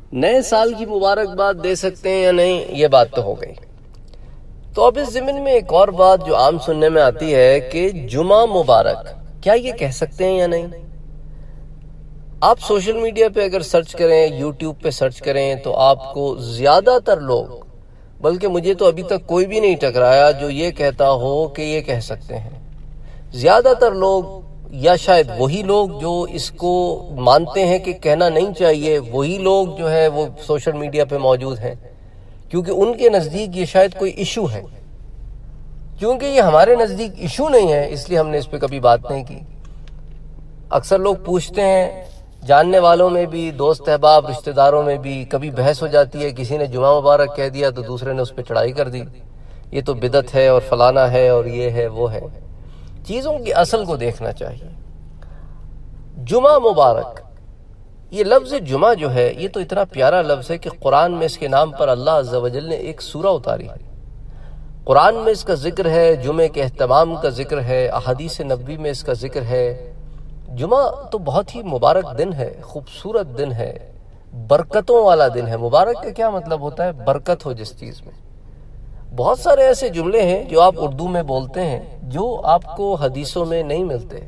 نئے سال کی مبارکباد دے سکتے ہیں یا نہیں، یہ بات تو ہو گئی۔ تو اب اس ضمن میں ایک اور بات جو عام سننے میں آتی ہے کہ جمعہ مبارک، کیا یہ کہہ سکتے ہیں یا نہیں؟ آپ سوشل میڈیا پہ اگر سرچ کریں، یوٹیوب پہ سرچ کریں، تو آپ کو زیادہ تر لوگ، بلکہ مجھے تو ابھی تک کوئی بھی نہیں ٹکرایا جو یہ کہتا ہو کہ یہ کہہ سکتے ہیں۔ زیادہ تر لوگ، یا شاید وہی لوگ جو اس کو مانتے ہیں کہ کہنا نہیں چاہیے، وہی لوگ جو ہے وہ سوشل میڈیا پہ موجود ہیں، کیونکہ ان کے نزدیک یہ شاید کوئی ایشو ہے۔ کیونکہ یہ ہمارے نزدیک ایشو نہیں ہے، اس لیے ہم نے اس پہ کبھی بات نہیں کی۔ اکثر لوگ پوچھتے ہیں، جاننے والوں میں بھی، دوست احباب، رشتہ داروں میں بھی کبھی بحث ہو جاتی ہے، کسی نے جمعہ مبارک کہہ دیا تو دوسرے نے اس پہ چڑھائی کر دی، یہ تو بدعت ہے اور فلانا ہے اور یہ ہے وہ ہے۔ چیزوں کی اصل کو دیکھنا چاہیے۔ جمعہ مبارک، یہ لفظ جمعہ جو ہے یہ تو اتنا پیارا لفظ ہے کہ قرآن میں اس کے نام پر اللہ عز و جل نے ایک سورہ اتاری ہے۔ قرآن میں اس کا ذکر ہے، جمعے کے اہتمام کا ذکر ہے، احادیث نبوی میں اس کا ذکر ہے۔ جمعہ تو بہت ہی مبارک دن ہے، خوبصورت دن ہے، برکتوں والا دن ہے۔ مبارک کا کیا مطلب ہوتا ہے؟ برکت ہو جس چیز میں۔ بہت سارے ایسے جملے ہیں جو آپ اردو میں بولتے ہیں جو آپ کو حدیثوں میں نہیں ملتے۔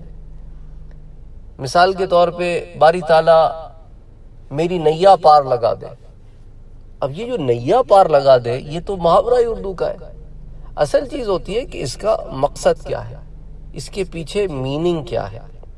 مثال کے طور پہ باری تعالیٰ میری نیا پار لگا دے۔ اب یہ جو نیا پار لگا دے یہ تو محاورہ اردو کا ہے۔ اصل چیز ہوتی ہے کہ اس کا مقصد کیا ہے، اس کے پیچھے میننگ کیا ہے۔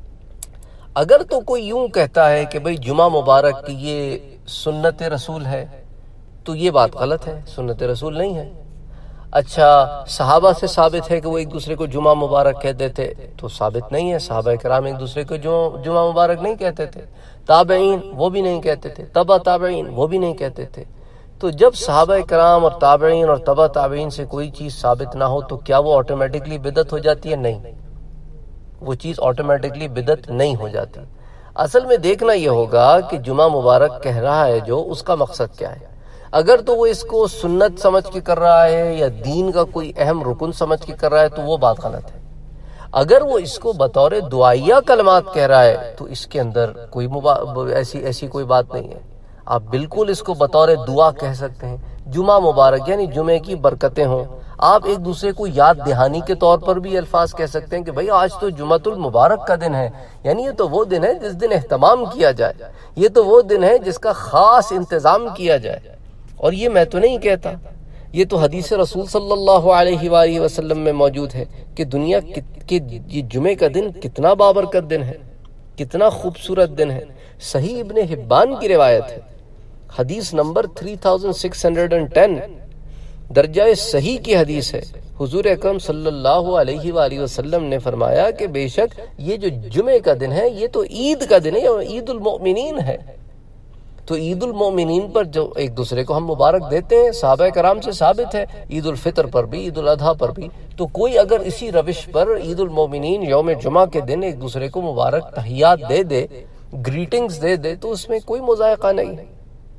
اگر تو کوئی یوں کہتا ہے کہ بھئی جمعہ مبارک کی یہ سنت رسول ہے تو یہ بات غلط ہے، سنت رسول نہیں ہے۔ اچھا، صحابہ سے ثابت ہے کہ وہ ایک دوسرے کو جمعہ مبارک کہتے تھے تو ثابت نہیں ہے، صحابہ کرام ایک دوسرے کو جمعہ مبارک نہیں کہتے تھے، تابعین وہ بھی نہیں کہتے تھے، تبع تابعین وہ بھی نہیں کہتے تھے۔ تو جب صحابہ کرام اور تابعین اور تبع تابعین سے کوئی چیز ثابت نہ ہو تو کیا وہ آٹومیٹکلی بدعت ہو جاتی ہے؟ نہیں، وہ چیز آٹومیٹکلی بدعت نہیں ہو جاتی۔ اصل میں دیکھنا یہ ہوگا کہ جمعہ مبارک کہہ رہا ہے جو، اس کا مقصد کیا ہے۔ اگر تو وہ اس کو سنت سمجھ کے کر رہا ہے یا دین کا کوئی اہم رکن سمجھ کے کر رہا ہے تو وہ بات غلط ہے۔ اگر وہ اس کو بطور دعائیہ کلمات کہہ رہا ہے تو اس کے اندر کوئی ایسی کوئی بات نہیں ہے۔ آپ بالکل اس کو بطور دعا کہہ سکتے ہیں، جمعہ مبارک یعنی جمعے کی برکتیں ہوں۔ آپ ایک دوسرے کو یاد دہانی کے طور پر بھی الفاظ کہہ سکتے ہیں کہ بھئی آج تو جمعۃ المبارک کا دن ہے، یعنی یہ تو وہ دن ہے جس دن اہتمام کیا جائے، یہ تو وہ دن ہے جس کا خاص انتظام کیا جائے۔ اور یہ میں تو نہیں کہتا، یہ تو حدیث رسول صلی اللہ علیہ وآلہ وسلم میں موجود ہے کہ دنیا کے یہ جمعے کا دن کتنا بابرکت دن ہے، کتنا خوبصورت دن ہے۔ صحیح ابن حبان کی روایت ہے، حدیث نمبر 3610، درجہ صحیح کی حدیث ہے۔ حضور اکرم صلی اللہ علیہ وآلہ وسلم نے فرمایا کہ بے شک یہ جو جمعے کا دن ہے یہ تو عید کا دن ہے، عید المؤمنین ہے۔ تو عید المؤمنین پر جو ایک دوسرے کو ہم مبارک دیتے ہیں، صحابہ کرام سے ثابت ہے، عید الفطر پر بھی، عید الاضحیٰ پر بھی۔ تو کوئی اگر اسی روش پر عید المؤمنین یوم جمعہ کے دن ایک دوسرے کو مبارک تحیات دے دے، گریٹنگز دے دے، تو اس میں کوئی مذائقہ نہیں ہے۔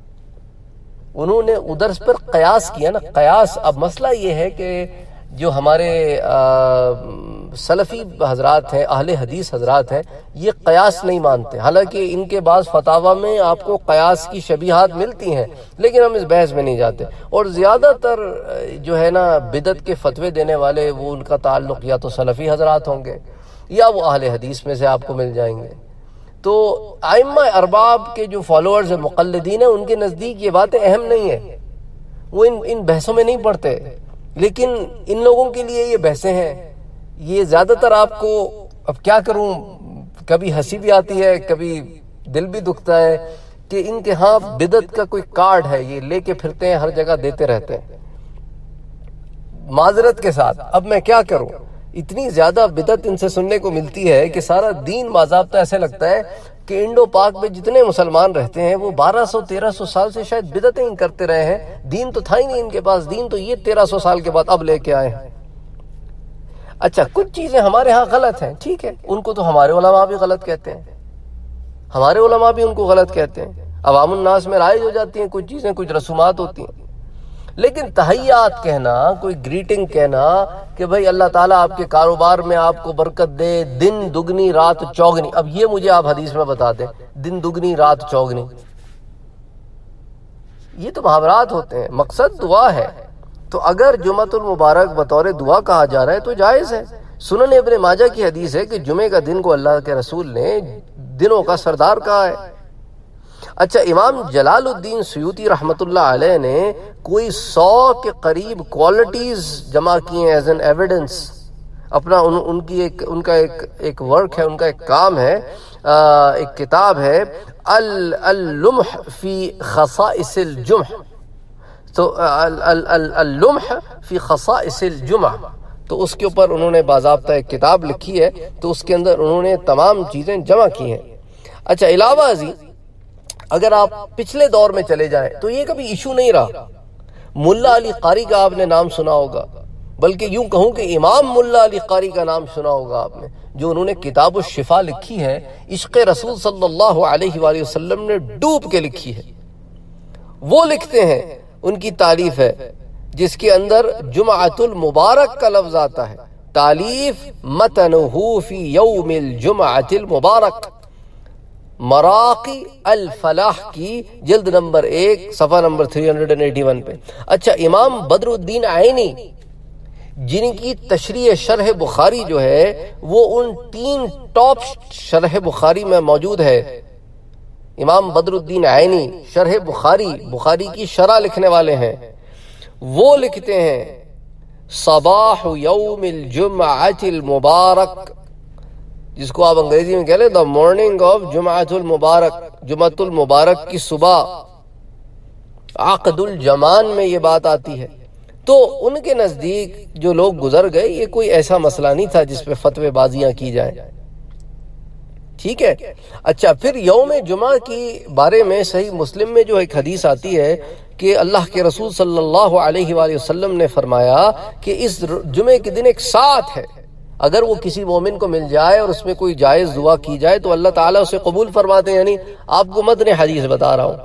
انہوں نے ادھر پر قیاس کیا نا، قیاس۔ اب مسئلہ یہ ہے کہ جو ہمارے سلفی حضرات ہیں، اہل حدیث حضرات ہیں، یہ قیاس نہیں مانتے، حالانکہ ان کے بعض فتاوی میں آپ کو قیاس کی شبیہات ملتی ہیں، لیکن ہم اس بحث میں نہیں جاتے۔ اور زیادہ تر جو ہے نا بدعت کے فتوے دینے والے، وہ ان کا تعلق یا تو سلفی حضرات ہوں گے یا وہ اہل حدیث میں سے آپ کو مل جائیں گے۔ تو ائمہ ارباب کے جو فالوورز ہیں، مقلدین ہیں، ان کے نزدیک یہ باتیں اہم نہیں ہیں، وہ ان بحثوں میں نہیں پڑتے۔ لیکن ان لوگوں کے لیے یہ بحثیں ہیں، یہ زیادہ تر آپ کو، اب کیا کروں، کبھی ہنسی بھی آتی ہے، کبھی دل بھی دکھتا ہے کہ ان کے ہاں بدعت کا کوئی کارڈ ہے، یہ لے کے پھرتے ہیں، ہر جگہ دیتے رہتے ہیں۔ معذرت کے ساتھ اب میں کیا کروں، اتنی زیادہ بدعت ان سے سننے کو ملتی ہے کہ سارا دین باضابطہ ایسے لگتا ہے کہ انڈو پاک میں جتنے مسلمان رہتے ہیں وہ 1200-1300 سال سے شاید بدعتیں کرتے رہے ہیں، دین تو تھا ہی نہیں ان کے پاس، دین تو یہ 1300 سال کے بعد اب لے کے آئے ہیں۔ اچھا، کچھ چیزیں ہمارے ہاں غلط ہیں، ٹھیک ہے، ان کو تو ہمارے علماء بھی غلط کہتے ہیں، ہمارے علماء بھی ان کو غلط کہتے ہیں، عوام الناس میں رائج ہو جاتی ہیں کچھ چیزیں، کچھ رسومات ہوتی ہیں۔ لیکن تحیات کہنا، کوئی گریٹنگ کہنا کہ بھئی اللہ تعالیٰ آپ کے کاروبار میں آپ کو برکت دے، دن دگنی رات چوگنی، اب یہ مجھے آپ حدیث میں بتا دیں، دن دگنی رات چوگنی یہ تو محاورات ہوتے ہیں، مقصد دعا ہے۔ تو اگر جمعۃ المبارک بطور دعا کہا جا رہا ہے تو جائز ہے۔ سنن ابن ماجہ کی حدیث ہے کہ جمعے کا دن کو اللہ کے رسول نے دنوں کا سردار کہا ہے۔ اچھا، امام جلال الدین سیوطی رحمۃ اللہ علیہ نے کوئی 100 کے قریب کوالٹیز جمع کی ہیں ایز این ایویڈنس۔ اپنا ان کا ایک ورک ہے، ان کا ایک کام ہے، ایک کتاب ہے اللمح فی خصائص الجمع، تو اللمح فی خصائص الجمع، تو اس کے اوپر انہوں نے باضابطہ ایک کتاب لکھی ہے، تو اس کے اندر انہوں نے تمام چیزیں جمع کی ہیں۔ اچھا، علاوہ ازیں اگر آپ پچھلے دور میں چلے جائیں تو یہ کبھی ایشو نہیں رہا۔ ملا علی قاری کا آپ نے نام سنا ہوگا، بلکہ یوں کہوں کہ امام ملا علی قاری کا نام سنا ہوگا آپ نے، جو انہوں نے کتاب الشفا لکھی ہے، عشق رسول صلی اللہ علیہ وآلہ وسلم نے ڈوب کے لکھی ہے۔ وہ لکھتے ہیں، ان کی تالیف ہے جس کے اندر جمعۃ المبارک کا لفظ آتا ہے، تالیف متنہ فی یوم الجمعۃ المبارک، مراقی الفلاح کی جلد نمبر 1 صفحہ نمبر 381 پہ۔ اچھا، امام بدر الدین عینی جن کی تشریح شرح بخاری جو ہے وہ ان 3 ٹاپ شرح بخاری میں موجود ہے۔ امام بدر الدین عینی شرح بخاری کی شرح لکھنے والے ہیں، وہ لکھتے ہیں صباح یوم الجمعۃ المبارک، جس کو آپ انگریزی میں کہہ لیں دا مارننگ آف جمعۃ المبارک، جمعۃ المبارک کی صبح، عقد الجمان میں یہ بات آتی ہے۔ تو ان کے نزدیک جو لوگ گزر گئے، یہ کوئی ایسا مسئلہ نہیں تھا جس پہ فتوی بازیاں کی جائیں، ٹھیک ہے۔ اچھا، پھر یوم جمعہ کی بارے میں صحیح مسلم میں جو ایک حدیث آتی ہے کہ اللہ کے رسول صلی اللہ علیہ وآلہ وسلم نے فرمایا کہ اس جمعے کے دن ایک ساتھ ہے، اگر وہ کسی مومن کو مل جائے اور اس میں کوئی جائز دعا کی جائے تو اللہ تعالیٰ اسے قبول فرماتے ہیں۔ یعنی آپ کو متن حدیث بتا رہا ہوں،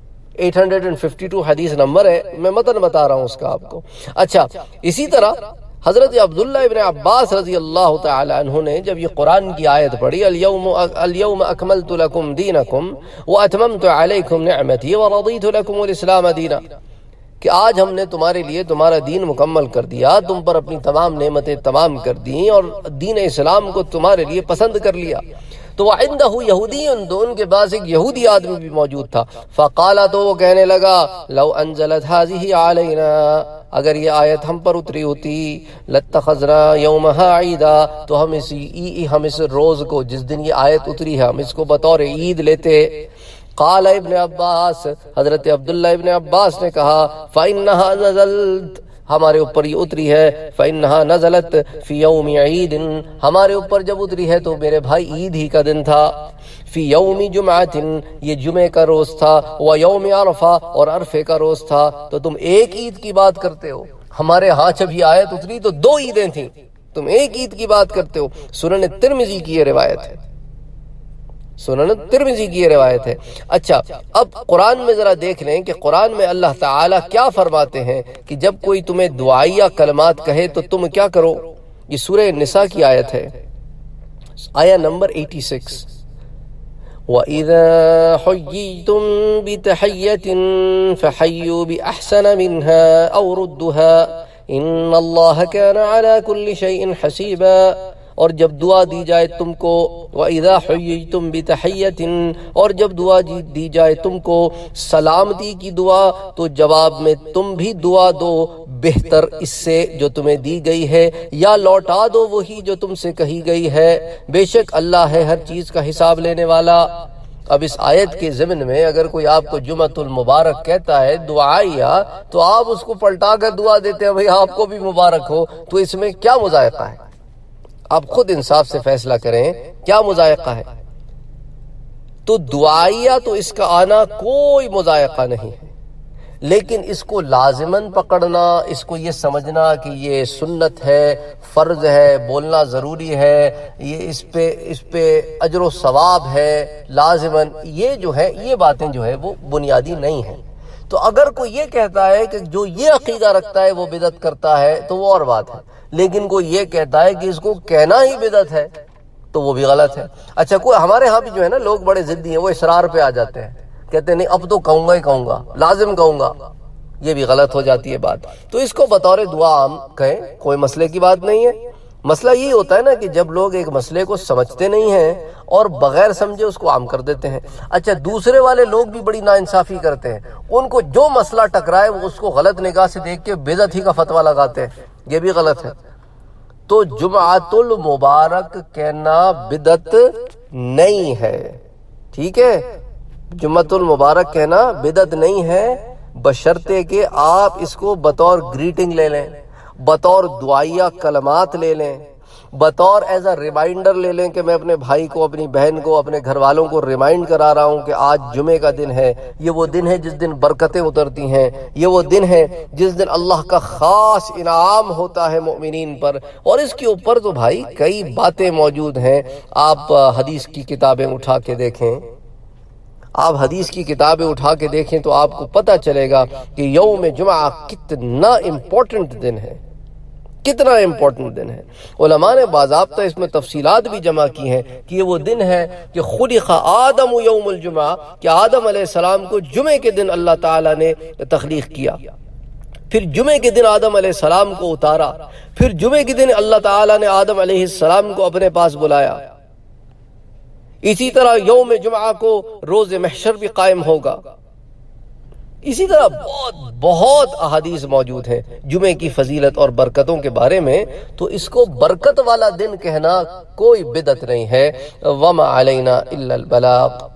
852 حدیث نمبر ہے، میں متن بتا رہا ہوں اس کا آپ کو۔ اچھا، اسی طرح حضرت عبداللہ ابن عباس رضی اللہ تعالی عنہ نے جب یہ قرآن کی آیت پڑھی، اليوم اکملت لکم دینکم واتممت علیکم نعمتی ورضیت لکم الاسلام دینا، کہ آج ہم نے تمہارے لیے تمہارا دین مکمل کر دیا، تم پر اپنی تمام نعمتیں تمام کر دیں اور دین اسلام کو تمہارے لیے پسند کر لیا۔ تو وَعِنْدَهُ يَهُودِيٌّ، تو ان کے پاس ایک یہودی آدمی بھی موجود تھا، فَقَالَ، تو وہ کہنے لگا، لَوْ أَنزَلَتْ هَذِهِ عَلَيْنَا، اگر یہ آیت ہم پر اتری ہوتی، لَاتَّخَذْنَا يَوْمَهَا عِيدًا، تو ہم اس روز کو، جس دن یہ آیت اتری ہے، ہم اس کو بطور عید لیتے۔ قال ابن عباس، حضرت عبداللہ ابن عباس نے کہا، فَإِنَّهَا نَزَلْتْ، ہمارے اوپر یہ اتری ہے، فَإِنَّهَا نَزَلَتْ فِي يَوْمِ عِيدٍ، ہمارے اوپر جب اتری ہے تو میرے بھائی عید ہی کا دن تھا، فی یوم جمعۃ، یہ جمعے کا روز تھا، وَيَوْمِ عرفہ، اور عرفے کا روز تھا، تو تم ایک عید کی بات کرتے ہو، ہمارے ہاں جب یہ آیت اتری تو 2 عیدیں تھیں، تم ایک عید کی بات کرتے ہو۔ سنن ترمذی کی یہ روایت ہے، سنن ترمذی کی یہ روایت ہے۔ اچھا، اب قرآن میں ذرا دیکھ لیں کہ قرآن میں اللہ تعالیٰ کیا فرماتے ہیں کہ جب کوئی تمہیں دعائیہ کلمات کہے تو تم کیا کرو۔ یہ سورہ نساء کی آیت ہے، آیہ نمبر 86، وَإِذَا حُيِّيتُم بِتَحِيَّةٍ فَحَيُّوا بِأَحْسَنَ مِنْهَا أَوْ رُدُّوهَا إِنَّ اللَّهَ كَانَ عَلَى كُلِّ شَيْءٍ حَسِيبًا، اور جب دعا دی جائے تم کو، وَإِذَا حُيِّيتُم بِتَحِيَّةٍ، اور جب دعا دی جائے تم کو سلامتی کی دعا، تو جواب میں تم بھی دعا دو بہتر اس سے جو تمہیں دی گئی ہے، یا لوٹا دو وہی جو تم سے کہی گئی ہے، بے شک اللہ ہے ہر چیز کا حساب لینے والا۔ اب اس آیت کے ضمن میں اگر کوئی آپ کو جمعۃ المبارک کہتا ہے دعائیہ، تو آپ اس کو پلٹا کر دعا دیتے ہیں بھئی آپ کو بھی مبارک ہو، تو اس میں کیا مذائقہ ہے؟ آپ خود انصاف سے فیصلہ کریں، کیا مذائقہ ہے؟ تو دعائیہ تو اس کا آنا کوئی مذائقہ نہیں ہے، لیکن اس کو لازماً پکڑنا، اس کو یہ سمجھنا کہ یہ سنت ہے، فرض ہے، بولنا ضروری ہے، یہ اس پہ اجر و ثواب ہے لازماً، یہ جو ہے، یہ باتیں جو ہے وہ بنیادی نہیں ہیں۔ تو اگر کوئی یہ کہتا ہے کہ جو یہ عقیدہ رکھتا ہے وہ بدعت کرتا ہے تو وہ اور بات ہے، لیکن کوئی یہ کہتا ہے کہ اس کو کہنا ہی بدعت ہے تو وہ بھی غلط ہے۔ اچھا، کوئی ہمارے ہاں بھی جو ہے نا لوگ بڑے ضدی ہیں، وہ اسرار پہ آ جاتے ہیں، کہتے ہیں نہیں اب تو کہوں گا ہی کہوں گا، لازم کہوں گا، یہ بھی غلط ہو جاتی ہے بات۔ تو اس کو بطور دعا عام کہیں، کوئی مسئلے کی بات نہیں ہے۔ مسئلہ یہ ہوتا ہے نا کہ جب لوگ ایک مسئلے کو سمجھتے نہیں ہیں اور بغیر سمجھے اس کو عام کر دیتے ہیں۔ اچھا دوسرے والے لوگ بھی بڑی ناانصافی کرتے ہیں، ان کو جو مسئلہ ٹکرائے وہ اس کو غلط نگاہ سے دیکھ کے بدعت ہی کا فتویٰ لگاتے ہیں، یہ بھی غلط ہے۔ تو جمعۃ المبارک کہنا بدعت نہیں ہے، ٹھیک ہے؟ جمعۃ المبارک کہنا بدعت نہیں ہے، بشرطے کہ آپ اس کو بطور گریٹنگ لے لیں، بطور دعائیہ کلمات لے لیں، بطور ایز اے ریمائنڈر لے لیں کہ میں اپنے بھائی کو، اپنی بہن کو، اپنے گھر والوں کو ریمائنڈ کرا رہا ہوں کہ آج جمعے کا دن ہے، یہ وہ دن ہے جس دن برکتیں اترتی ہیں، یہ وہ دن ہے جس دن اللہ کا خاص انعام ہوتا ہے مومنین پر۔ اور اس کے اوپر تو بھائی کئی باتیں موجود ہیں، آپ حدیث کی کتابیں اٹھا کے دیکھیں، آپ حدیث کی کتابیں اٹھا کے دیکھیں تو آپ کو پتہ چلے گا کہ یوم جمعہ کتنا امپورٹنٹ دن ہے، کتنا امپورٹنٹ دن ہے۔ علماء نے باضابطہ اس میں تفصیلات بھی جمع کی ہیں کہ یہ وہ دن ہے کہ خلق آدم یوم الجمعہ، کہ آدم علیہ السلام کو جمعے کے دن اللہ تعالیٰ نے تخلیق کیا، پھر جمعے کے دن آدم علیہ السلام کو اتارا، پھر جمعے کے دن اللہ تعالیٰ نے آدم علیہ السلام کو اپنے پاس بلایا۔ اسی طرح یوم جمعہ کو روز محشر بھی قائم ہوگا۔ اسی طرح بہت احادیث موجود ہیں جمعے کی فضیلت اور برکتوں کے بارے میں، تو اس کو برکت والا دن کہنا کوئی بدعت نہیں ہے۔ وما علینا الا البلاغ۔